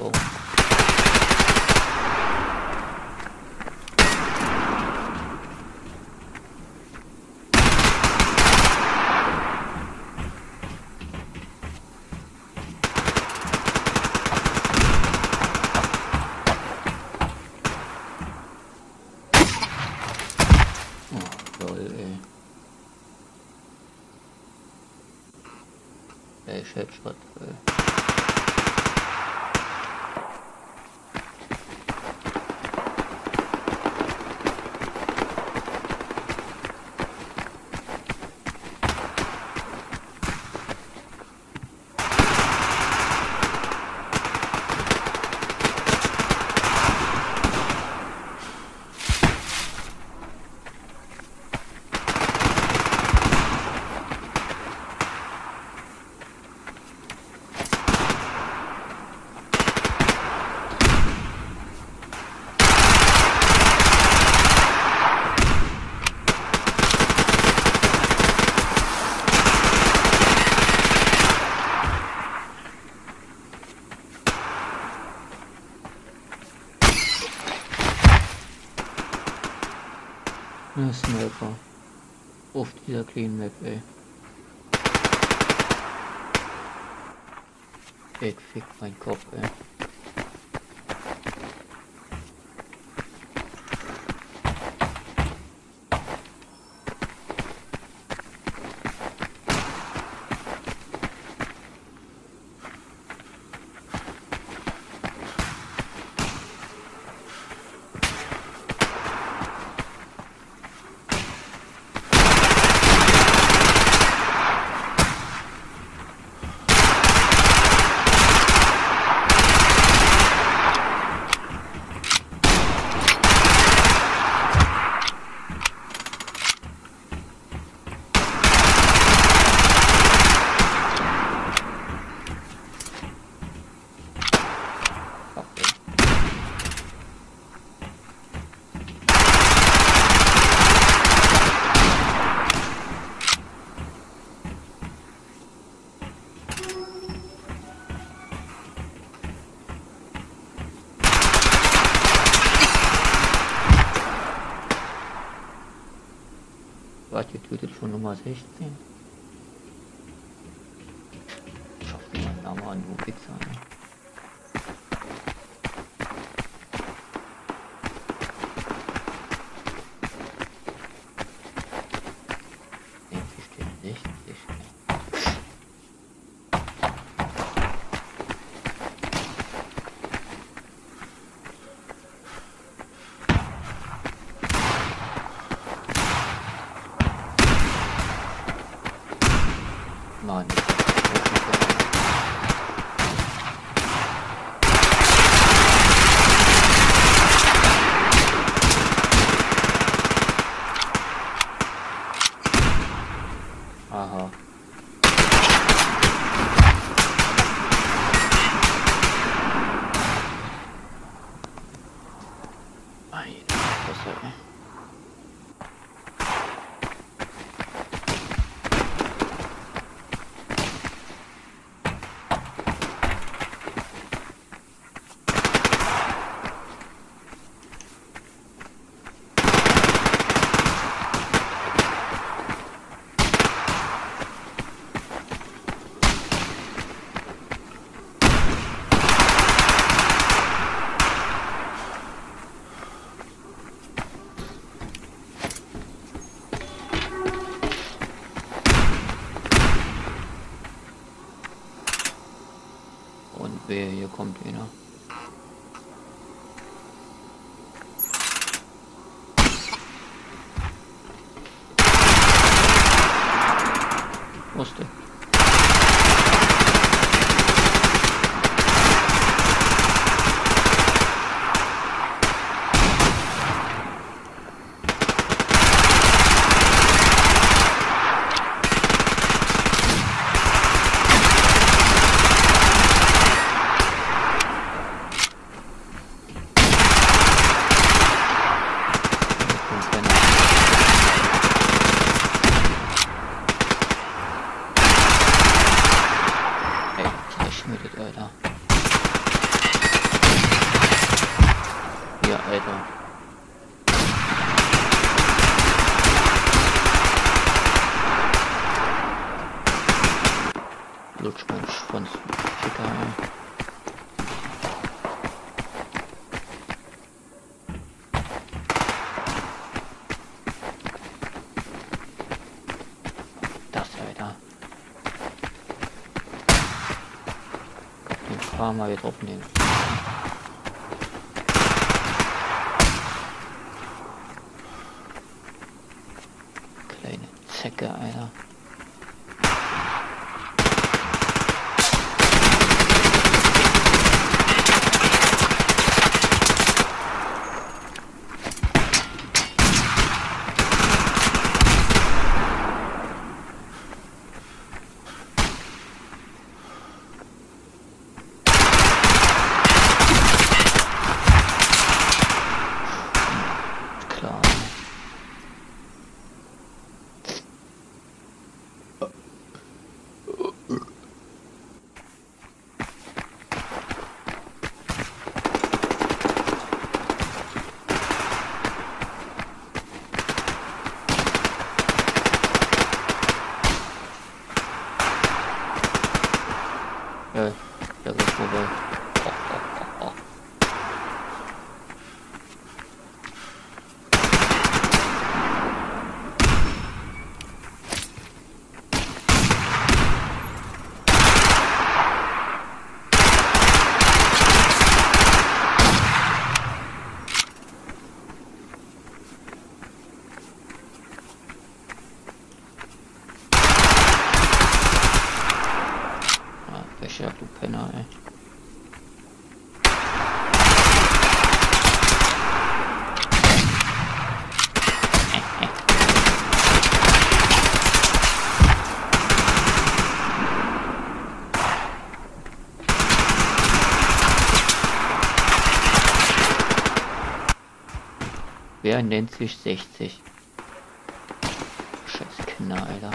aufbauen. Oh, lol, ey. Ey, Headshot, ey. Sniper. Auf dieser Clean Map, ey. Ich fick mein Kopf, ey. Was getötet schon Nummer 16? Schau dir mal Name an, wo Pizza, ne? Nein. Aha. Meine Fresse. Und wer hier kommt einer? Musste. Alter. Ja, Alter. Lutsch mein Schwanz, Ficker, ey. Das, Alter. Den Kram mal wieder aufnehmen. Kleine Zecke, Alter. Klar. Ja, der ist vorbei. Oh. Ah, Wäsche, du Penner, ey. Wer nennt sich 60? Scheiß Kinder, Alter.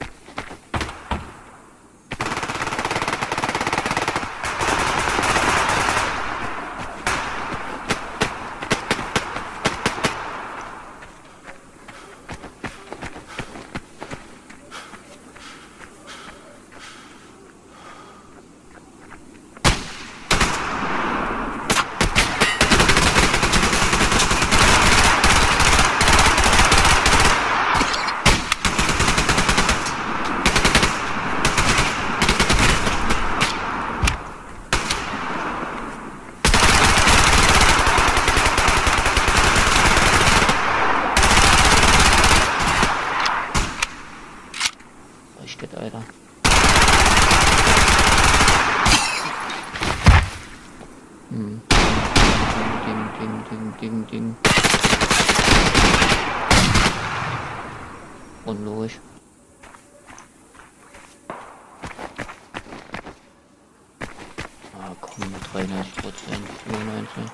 Richtet, Alter. Ding. Unlogisch. Ah, komm, mit 93%, 94.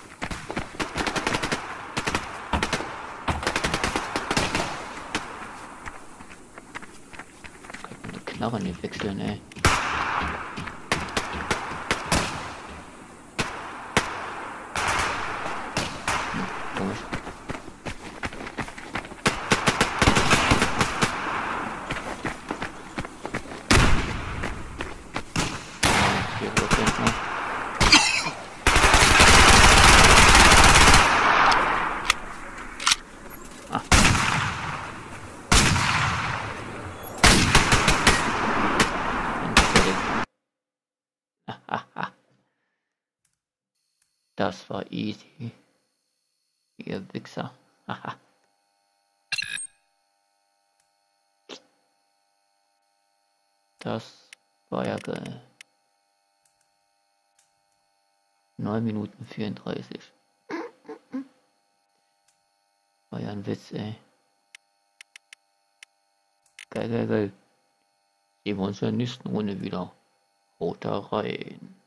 Kann man die Knarre nicht wechseln, ey. Komisch. Hier wird es noch. Das war easy. Ihr Wichser. Haha. Das war ja geil. 9 Minuten 34. War ja ein Witz, ey. Geil. Sehen wir uns in der nächsten Runde wieder. Haut da rein.